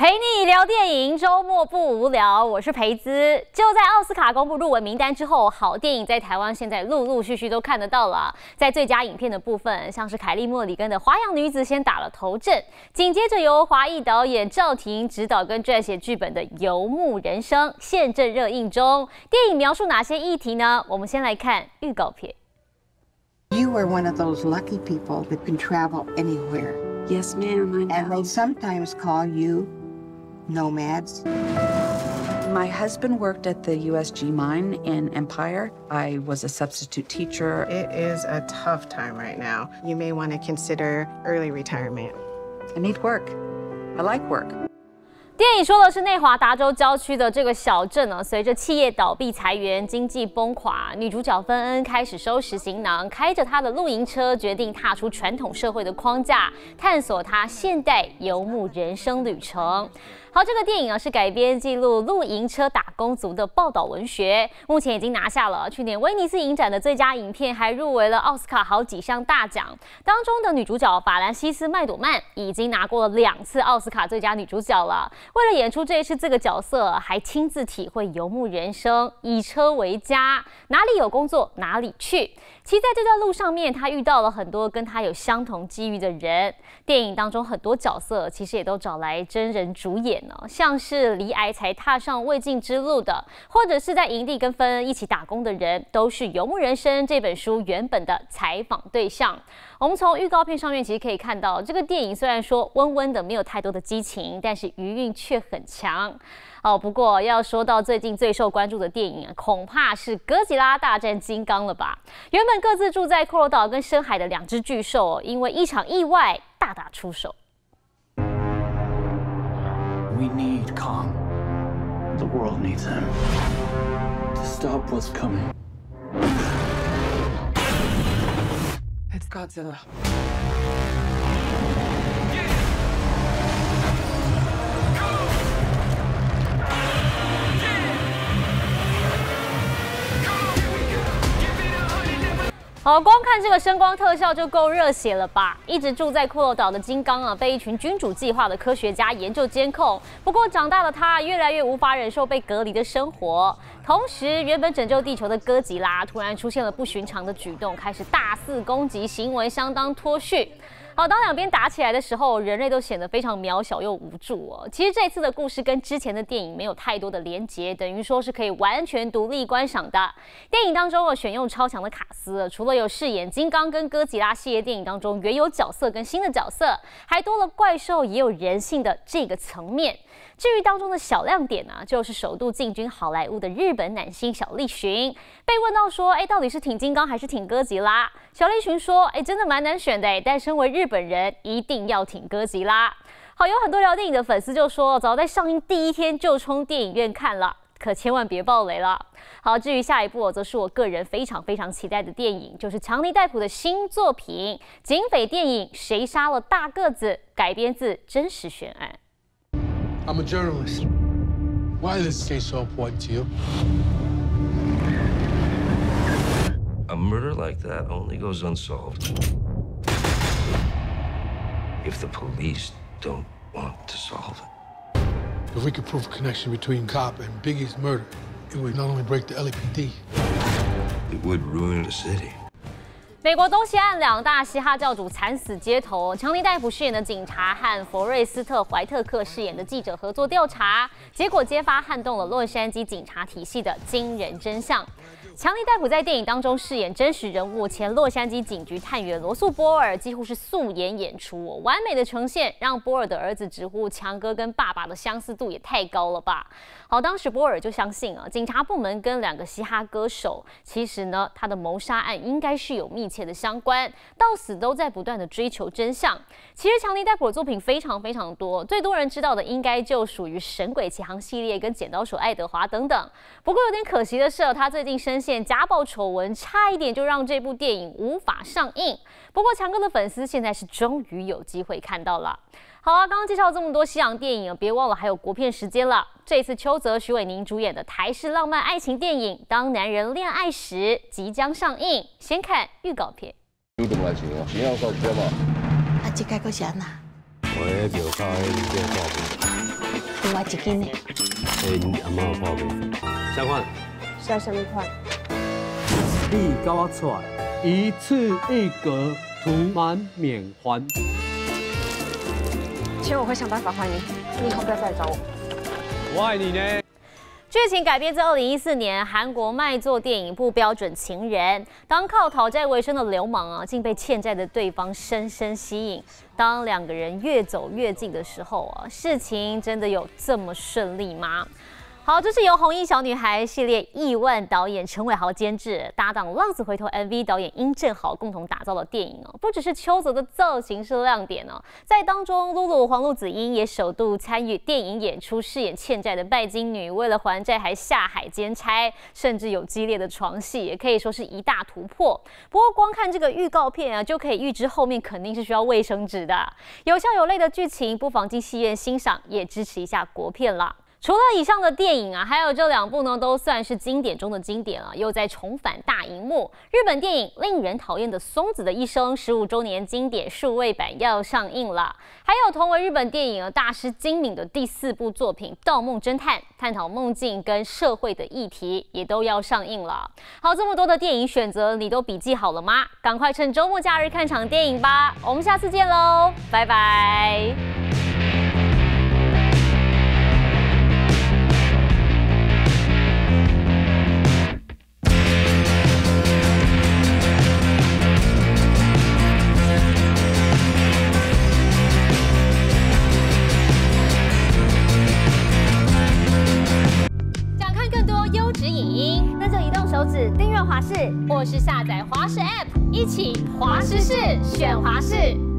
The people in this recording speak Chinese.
陪你聊电影，周末不无聊。我是培姿。就在奥斯卡公布入围名单之后，好电影在台湾现在陆陆续续都看得到了。在最佳影片的部分，像是凯莉·莫里根的《花样女子》先打了头阵，紧接着由华裔导演赵婷执导跟撰写剧本的《游牧人生》现正热映中。电影描述哪些议题呢？我们先来看预告片。 You are one of those lucky people that can travel anywhere. Yes, ma'am, I know. And they sometimes call you nomads. My husband worked at the USG mine in Empire. I was a substitute teacher. It is a tough time right now. You may want to consider early retirement. I need work. I like work. 电影说的是内华达州郊区的这个小镇呢，随着企业倒闭、裁员、经济崩垮，女主角芬恩开始收拾行囊，开着她的露营车，决定踏出传统社会的框架，探索她现代游牧人生旅程。好，这个电影是改编记录露营车打工族的报道文学，目前已经拿下了去年威尼斯影展的最佳影片，还入围了奥斯卡好几项大奖。当中的女主角法兰西斯·麦朵曼已经拿过了2次奥斯卡最佳女主角了。为了演出这一次这个角色，还亲自体会游牧人生，以车为家，哪里有工作哪里去。其实在这段路上面，她遇到了很多跟她有相同机遇的人。电影当中很多角色其实也都找来真人主演。像是罹癌才踏上未尽之路的，或者是在营地跟芬恩一起打工的人，都是《游牧人生》这本书原本的采访对象。我们从预告片上面其实可以看到，这个电影虽然说温温的，没有太多的激情，但是余韵却很强。不过要说到最近最受关注的电影恐怕是《哥吉拉大战金刚》了吧？原本各自住在骷髅岛跟深海的2只巨兽，因为一场意外大打出手。 We need Kong. The world needs him to stop what's coming. It's Godzilla. 好，光看这个声光特效就够热血了吧！一直住在骷髅岛的金刚被一群君主计划的科学家研究监控。不过长大的他越来越无法忍受被隔离的生活。同时，原本拯救地球的哥吉拉突然出现了不寻常的举动，开始大肆攻击，行为相当脱序。好，当两边打起来的时候，人类都显得非常渺小又无助其实这次的故事跟之前的电影没有太多的连结，等于说是可以完全独立观赏的。电影当中选用超强的卡司，除了有饰演金刚跟哥吉拉系列电影当中原有角色跟新的角色，还多了怪兽也有人性的这个层面。至于当中的小亮点就是首度进军好莱坞的日本男星小栗旬。被问到说，到底是挺金刚还是挺哥吉拉？小栗旬说，真的蛮难选的但身为日本人，一定要挺哥吉拉。好，有很多聊电影的粉丝就说，早在上映第1天就冲电影院看了，可千万别爆雷了。好，至于下一部则是我个人非常非常期待的电影，就是强尼戴普的新作品警匪电影《谁杀了大个子》，改编自真实悬案。 I'm a journalist. Why is this case so important to you? A murder like that only goes unsolved if the police don't want to solve it. If we could prove a connection between Cop and Biggie's murder, it would not only break the LAPD. It would ruin the city. 美国东西岸2大嘻哈教主惨死街头，强尼戴普饰演的警察和佛瑞斯特·怀特克饰演的记者合作调查，结果揭发撼动了洛杉矶警察体系的惊人真相。强尼戴普在电影当中饰演真实人物前洛杉矶警局探员罗素·波尔，几乎是素颜演出完美的呈现，让波尔的儿子直呼强哥跟爸爸的相似度也太高了吧。好，当时波尔就相信警察部门跟2个嘻哈歌手，其实呢他的谋杀案应该是有密切的相关，到死都在不断的追求真相。其实强尼戴普的作品非常非常多，最多人知道的应该就属于《神鬼奇航》系列跟《剪刀手爱德华》等等。不过有点可惜的是，他最近深陷家暴丑闻，差一点就让这部电影无法上映。不过强哥的粉丝现在是终于有机会看到了。好刚刚介绍这么多西洋电影别忘了还有国片时间了。这次邱泽、徐伟宁主演的台式浪漫爱情电影《当男人恋爱时》即将上映，先看预告片。 你怎么来形容？你要说吗？ 这个啥呐？ 我迄庙口迄个报名， 另外一斤呢？ 因阿妈有报名。啥款？ 要什么款？ 你跟我出来，一次一格，涂满免还。 钱我会想办法还你，你以后不要再来找我。 我爱你呢。 剧情改编自2014年韩国卖座电影《不标准情人》。当靠讨债为生的流氓啊，竟被欠债的对方深深吸引。当两个人越走越近的时候啊，事情真的有这么顺利吗？好，这是由红衣小女孩系列亿万导演陈伟豪监制，搭档浪子回头 MV 导演殷正豪共同打造的电影哦。不只是邱泽的造型是亮点哦，在当中，露露黄路梓茵也首度参与电影演出，饰演欠债的拜金女，为了还债还下海兼差，甚至有激烈的床戏，也可以说是一大突破。不过，光看这个预告片啊，就可以预知后面肯定是需要卫生纸的。有笑有泪的剧情，不妨进戏院欣赏，也支持一下国片啦。除了以上的电影啊，还有这2部呢，都算是经典中的经典了，又在重返大荧幕。日本电影《令人讨厌的松子的一生》15周年经典数位版要上映了，还有同为日本电影大师金敏的第4部作品《盗梦侦探》，探讨梦境跟社会的议题，也都要上映了。好，这么多的电影选择，你都笔记好了吗？赶快趁周末假日看场电影吧！我们下次见喽，拜拜。那就移动手指订阅华视，或是下载华视 App， 一起华视视选华视。